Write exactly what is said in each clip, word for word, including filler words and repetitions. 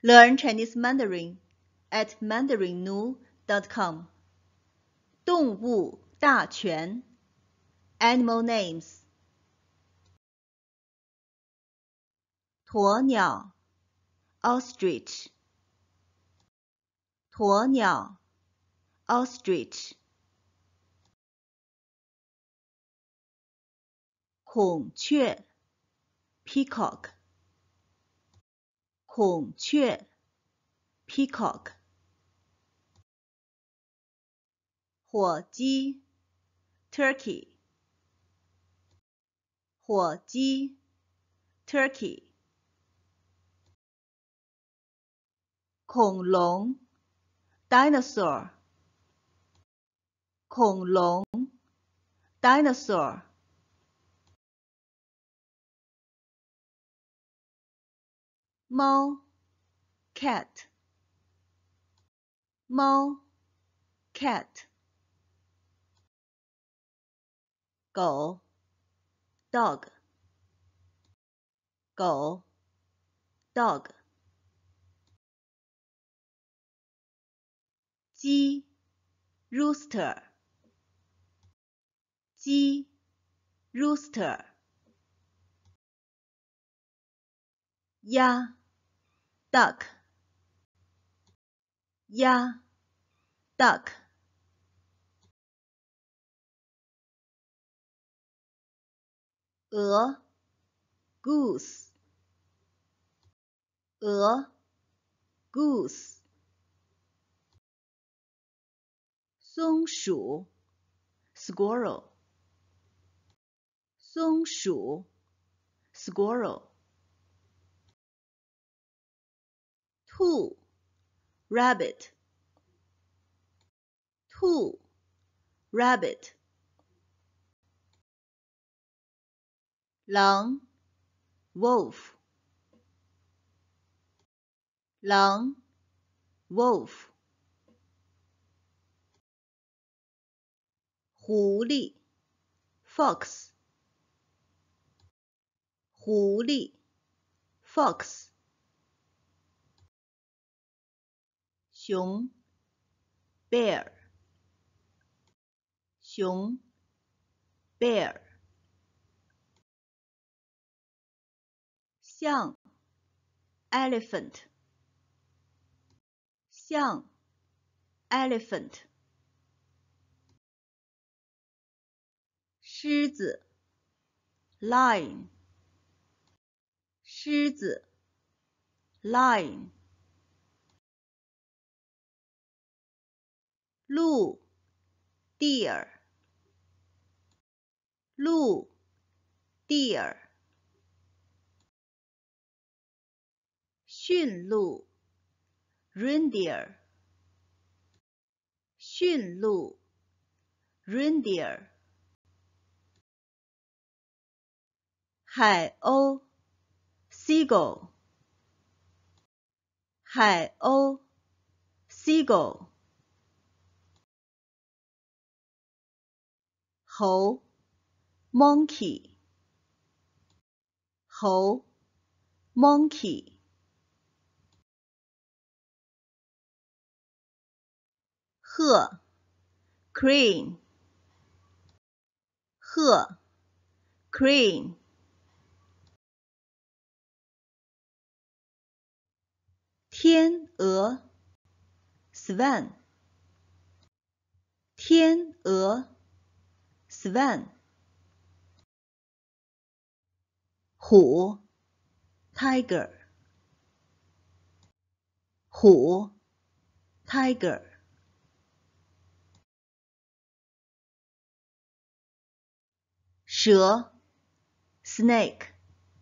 Learn Chinese Mandarin at mandarin nu dot com. 动物大全 Animal names. 鸵鸟 Ostrich. 鸵鸟 Ostrich. 孔雀 Peacock. 孔雀 Peacock. 火鸡 Turkey. 火鸡 Turkey. 恐龙 Dinosaur. 恐龙 Dinosaur. 猫 Cat. 猫 Cat. 狗 Dog. 狗 Dog. 鸡 Rooster. 鸡 Rooster. 鸭 Duck. 鸭 Duck. 鹅 Goose. 鹅 Goose. 松鼠 Squirrel. 松鼠 Squirrel. 兔 Rabbit. 兔 Rabbit. 狼 Wolf. 狼 Wolf. 狐狸 Fox. 狐狸 Fox. 熊 Bear. 熊 Bear. 象 Elephant. 象 Elephant. 狮子 Lion. 狮子 Lion. 鹿 Deer. 鹿 Deer. 驯鹿 Reindeer. 驯鹿 Reindeer. 海鸥 Seagull. 海鸥 Seagull. 猴 Monkey. 猴 Monkey. 鹤 Crane. 鹤 Crane. 天鹅 Swan. 天鹅 Swan. 虎 Tiger. 虎 Tiger. 蛇 Snake.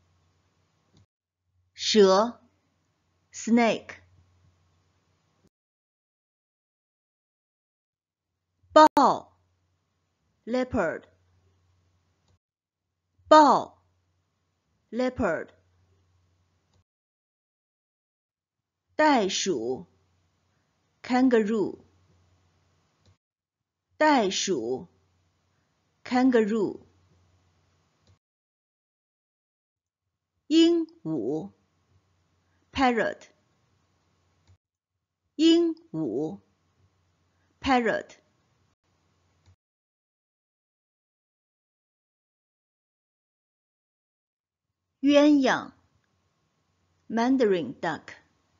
蛇 Snake. 豹 Leopard. 豹 Leopard. 袋鼠 Kangaroo. 袋鼠 Kangaroo. 鹦鹉 Parrot. 鹦鹉 parrot 鸳鸯 Mandarin duck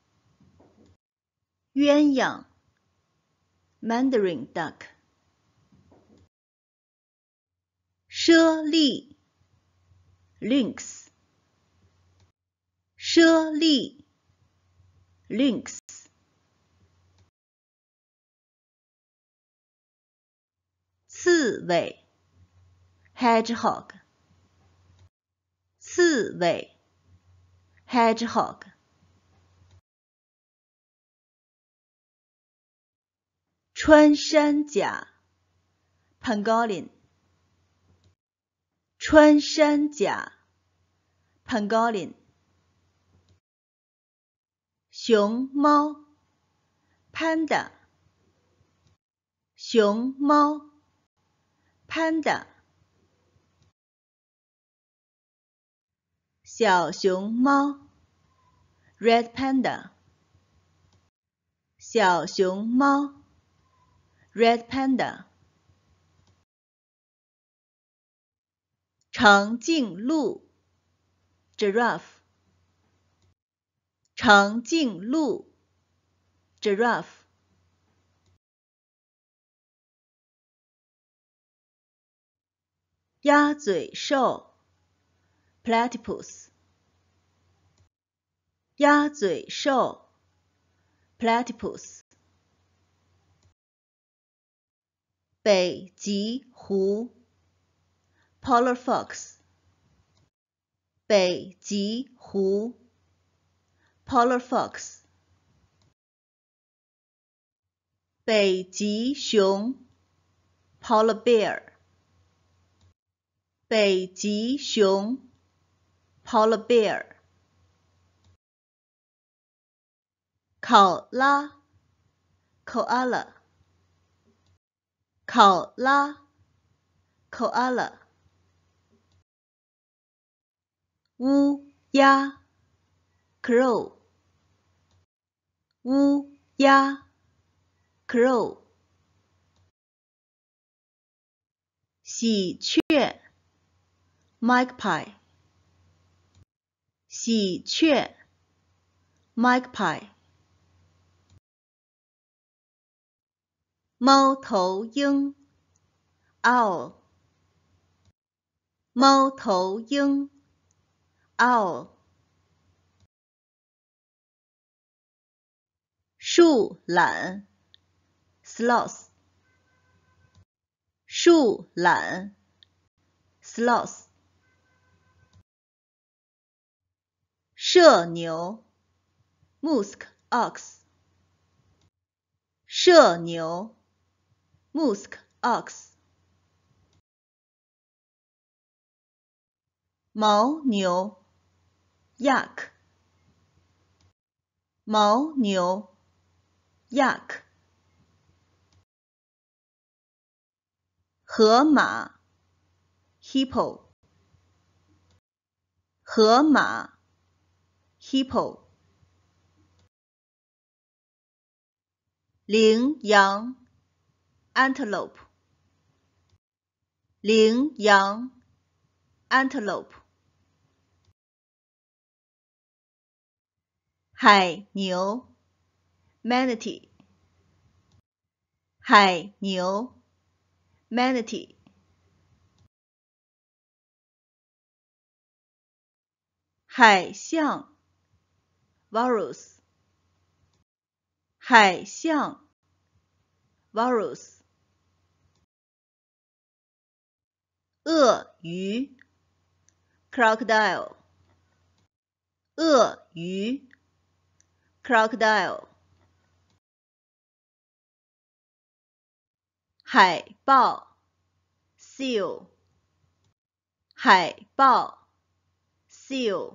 鸳鸯 Mandarin duck 猞猁 Lynx 猞猁 Lynx 刺猬 Hedgehog 刺猬 Hedgehog 穿山甲 Pangolin 穿山甲 Pangolin 熊猫 Panda 熊猫 Panda 小熊猫 Red Panda 小熊猫 Red Panda 长颈鹿 Giraffe 长颈鹿 Giraffe 鸭嘴兽 Platypus 鸭嘴兽 Platypus 北极狐 Polar Fox 北极狐 Polar Fox 北极熊 Polar Bear 北极熊 Polar Bear 考拉 Koala 考拉 Koala 乌鸦 Crow 乌鸦 Crow 喜鹊 Magpie 喜鹊 Magpie 猫头鹰 Owl 猫头鹰 Owl 树懒 Sloth 树懒 Sloth 社牛 Musk Ox 社牛 Musk Ox 牦牛 Yak 牦牛 Yak 河马 Hippo 河马 Hippo 羚羊 Antelope 羚羊 Antelope 海牛 Manatee 海牛 Manatee 海象 Walrus 海象 Walrus 鳄鱼 Crocodile 鳄鱼 Crocodile 海豹 Seal 海豹 Seal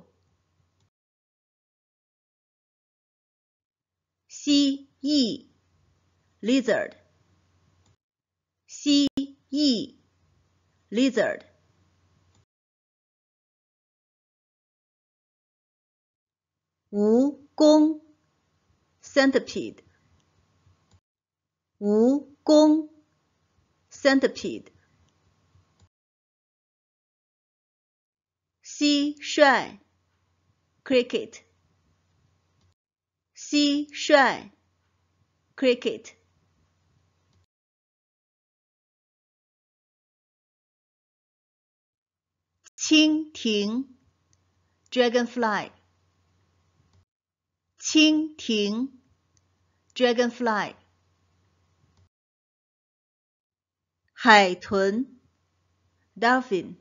蜥蜴 Lizard 蜥蜴 Lizard 蜈蚣 Centipede 蜈蚣 centipede 蟋蟀 cricket 蟋蟀 cricket 蜻蜓 dragonfly 蜻蜓 dragonfly 海豚 dolphin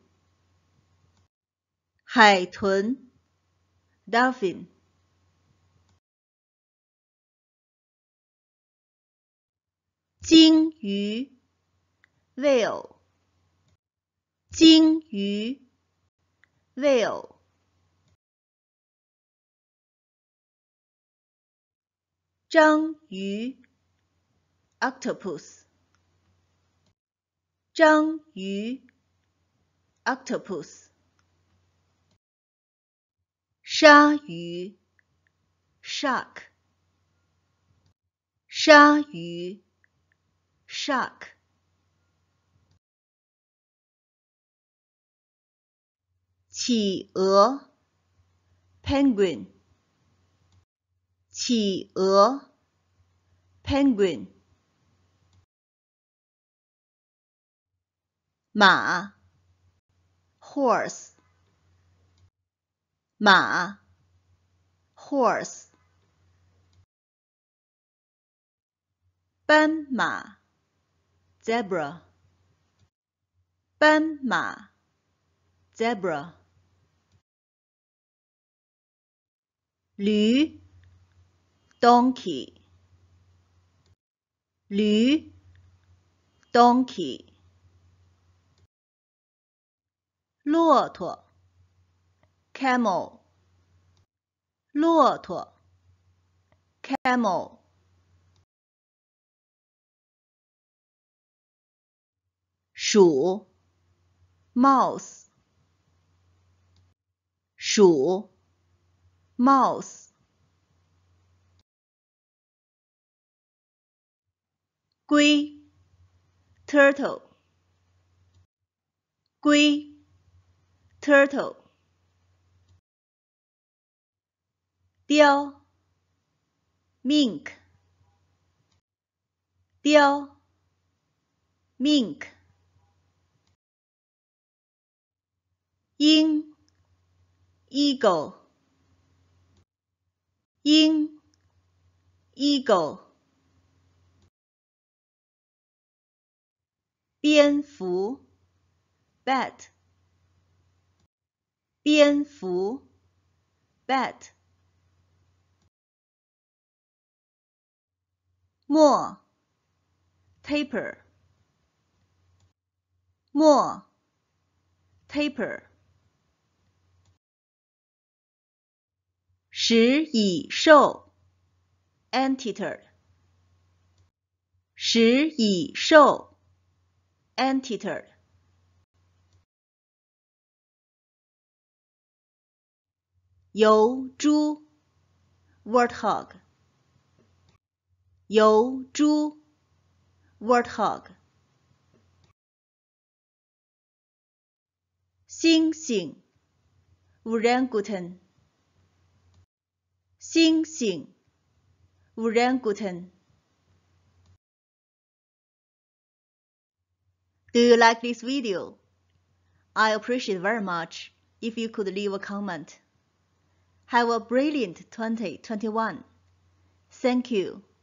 海豚 dolphin 鲸鱼 whale 鲸鱼 whale 章鱼 octopus 章鱼 octopus 鲨鱼 shark 鲨鱼 shark 企鹅 penguin 企鹅 penguin 马 horse 马 horse 斑马 zebra 斑马 zebra 驴 donkey 驴 donkey 骆驼 camel 骆驼 camel 鼠 mouse 鼠 mouse 龟 turtle 龟 turtle 雕 mink 雕 mink 鹰 eagle 鹰 eagle 蝙蝠 bat 蝙蝠 bat 墨 taper 墨 taper 食蚁兽 anteater 食蚁兽 anteater 疣猪 warthog 疣猪 warthog 猩猩 orangutan 猩猩 orangutan Do you like this video? I appreciate very much if you could leave a comment. Have a brilliant twenty twenty-one. Thank you.